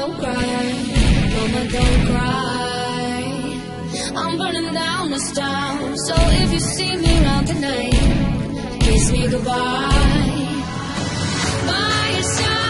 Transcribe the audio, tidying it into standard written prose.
don't cry, mama, don't cry. I'm burning down this town, so if you see me around tonight, kiss me goodbye. By your side.